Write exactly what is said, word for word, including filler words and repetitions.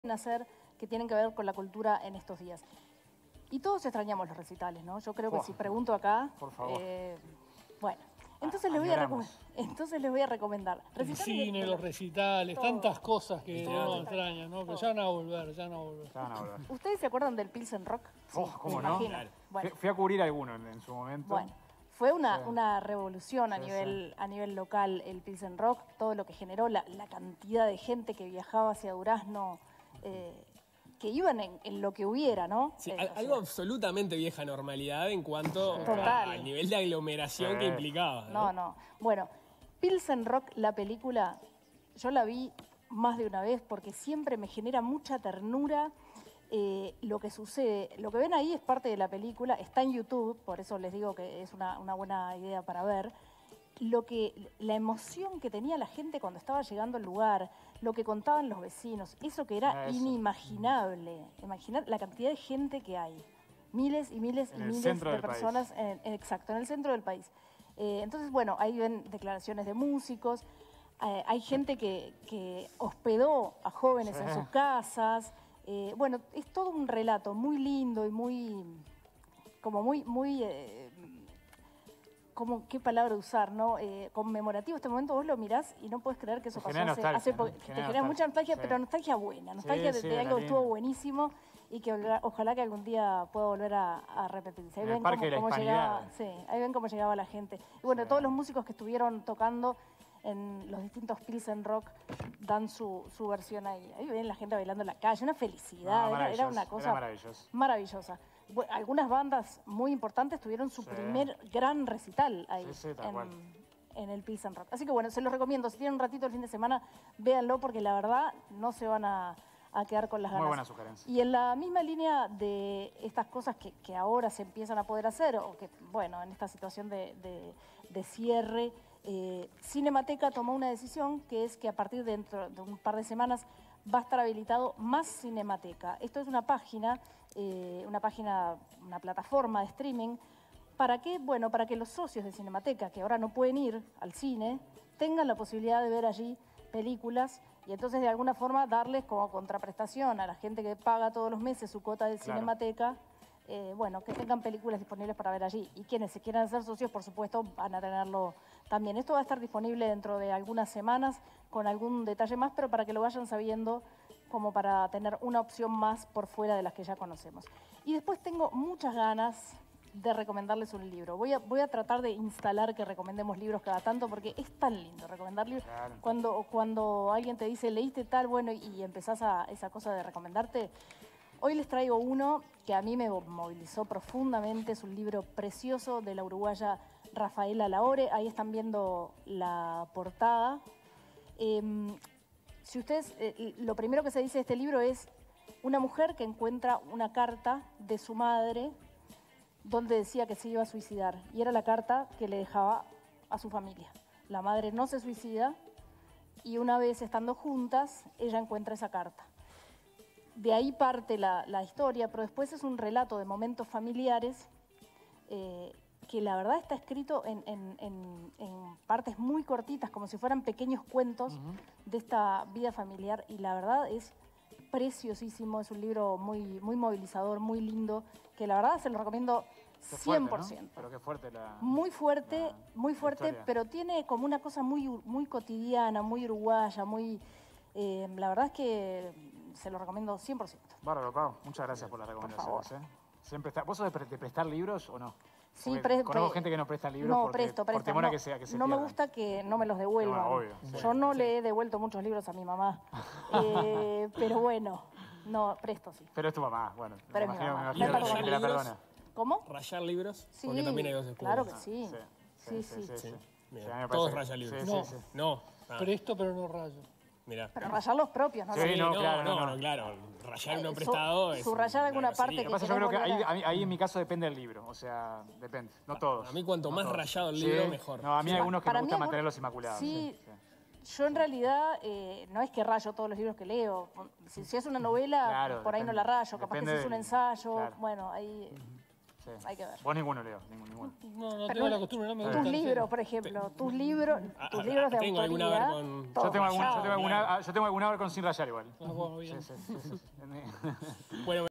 hacer que tienen que ver con la cultura en estos días. Y todos extrañamos los recitales, ¿no? Yo creo que oh, si pregunto acá... Por favor. Eh, bueno, entonces, ah, les voy a entonces les voy a recomendar. El cine, de... los recitales, todo. Tantas cosas que uno extraña, ¿no? Pero ya van a volver, ya van a volver. Ya van a volver. ¿Ustedes se acuerdan del Pilsen Rock? Oh, sí, ¿cómo no? Claro. Bueno. Fui, fui a cubrir alguno en, en su momento. Bueno. Fue una, sí. una revolución a, sí, nivel, sí. a nivel local el Pilsen Rock, todo lo que generó, la, la cantidad de gente que viajaba hacia Durazno, eh, que iban en, en lo que hubiera, ¿no? Sí, eh, algo sea. absolutamente vieja normalidad en cuanto sí. al nivel de aglomeración sí. que implicaba. ¿no? no, no. Bueno, Pilsen Rock, la película, yo la vi más de una vez porque siempre me genera mucha ternura. Eh, lo que sucede, lo que ven ahí es parte de la película, está en YouTube, por eso les digo que es una, una buena idea para ver. Lo que, la emoción que tenía la gente cuando estaba llegando al lugar, lo que contaban los vecinos, eso que era eso. inimaginable. Imaginar la cantidad de gente que hay. Miles y miles en y miles de personas, en, en, exacto, en el centro del país. Eh, entonces, bueno, ahí ven declaraciones de músicos, eh, hay gente que, que hospedó a jóvenes sí. en sus casas. Eh, bueno, es todo un relato muy lindo y muy, como muy, muy, eh, como, ¿qué palabra usar, no? Eh, conmemorativo. Este momento vos lo mirás y no puedes creer que eso pasó hace, hace poco. Te genera mucha nostalgia, sí. pero nostalgia buena, nostalgia sí, de, de sí, algo que estuvo buenísimo y que ojalá que algún día pueda volver a, a repetirse. Ahí ven, cómo, cómo llegaba, sí, ahí ven cómo llegaba la gente. Y bueno, sí. todos los músicos que estuvieron tocando en los distintos Pilsen Rock dan su, su versión ahí. Ahí ven la gente bailando en la calle, una felicidad, no, era, era una cosa era maravillosa. Bueno, algunas bandas muy importantes tuvieron su sí. primer gran recital ahí sí, sí, en, en el Pilsen Rock. Así que bueno, se los recomiendo, si tienen un ratito el fin de semana, véanlo porque la verdad no se van a, a quedar con las ganas. Muy buena sugerencia. Y en la misma línea de estas cosas que, que ahora se empiezan a poder hacer, o que, bueno, en esta situación de, de, de cierre, Eh, Cinemateca tomó una decisión que es que a partir de dentro de un par de semanas va a estar habilitado Más Cinemateca. Esto es una página, eh, una página, una plataforma de streaming. ¿Para qué? Bueno, para que los socios de Cinemateca, que ahora no pueden ir al cine, tengan la posibilidad de ver allí películas y entonces de alguna forma darles como contraprestación a la gente que paga todos los meses su cuota de claro. Cinemateca. Eh, bueno, que tengan películas disponibles para ver allí. Y quienes se quieran hacer socios, por supuesto, van a tenerlo también. Esto va a estar disponible dentro de algunas semanas con algún detalle más, pero para que lo vayan sabiendo como para tener una opción más por fuera de las que ya conocemos. Y después tengo muchas ganas de recomendarles un libro. Voy a, voy a tratar de instalar que recomendemos libros cada tanto porque es tan lindo recomendar libros. Claro. Cuando, cuando alguien te dice, leíste tal, bueno, y, y empezás a esa cosa de recomendarte. Hoy les traigo uno que a mí me movilizó profundamente, es un libro precioso de la uruguaya Rafaela Laore, ahí están viendo la portada. Eh, si ustedes, eh, lo primero que se dice de este libro es una mujer que encuentra una carta de su madre donde decía que se iba a suicidar y era la carta que le dejaba a su familia. La madre no se suicida y una vez estando juntas, ella encuentra esa carta. De ahí parte la, la historia, pero después es un relato de momentos familiares eh, que la verdad está escrito en, en, en, en partes muy cortitas, como si fueran pequeños cuentos uh-huh. de esta vida familiar. Y la verdad es preciosísimo, es un libro muy, muy movilizador, muy lindo, que la verdad se lo recomiendo cien por ciento. Fuerte, ¿no? Pero qué fuerte la... Muy fuerte, la, muy fuerte, pero tiene como una cosa muy, muy cotidiana, muy uruguaya, muy... Eh, la verdad es que... se lo recomiendo cien por ciento. Bárbaro, Pau. Muchas gracias por las recomendaciones. ¿eh? Siempre está... ¿Vos sos de, pre de prestar libros o no? Sí, pre conozco gente que no presta libros no, porque, presto, presto, por temor no, a que, sea, que se No pierdan. me gusta que no me los devuelvan. No, obvio, sí, Yo no sí. le he devuelto muchos libros a mi mamá. eh, pero bueno, no, presto sí. Pero es tu mamá, bueno. Pero me mi imagino, mamá. me imagino que te la perdona. ¿Cómo? ¿Rayar libros? Sí, porque también hay dos escuelas. Claro que sí. Sí, sí, sí. sí, sí, sí. sí. Bien. Sí, todos rayan libros. Sí, no, sí, sí. no. Ah. Presto, pero no rayo. Mirá. Pero rayar los propios, ¿no? Sí, Sí, no, no, claro, no, no, no, claro. Rayar uno Su- prestado es... subrayar alguna una parte grosería. Lo que pasa, yo creo que ahí, ahí en mi caso depende del libro, o sea, depende, no todos. A mí cuanto no más todos. rayado el libro, sí. mejor. No, a mí hay Sí. algunos que Para me mí gusta algún- mantenerlos inmaculados. Sí, sí. yo en realidad eh, no es que rayo todos los libros que leo. Si, si es una novela, Claro, por ahí depende- no la rayo. Capaz que si depende es un del- ensayo, claro. bueno, ahí... Sí. Hay que ver. Vos ninguno, Leo, ninguno. ninguno. No, no Pero tengo la costumbre, no me tus gusta. libros, por ejemplo, tus libros, tus libros de tengo alguna autoría. ver con- todo Yo tengo, algún, yo, rayado. tengo alguna, yo tengo alguna ver con sin rayar igual. Ah, bueno, bien. Sí, sí, sí, sí, sí. Bueno,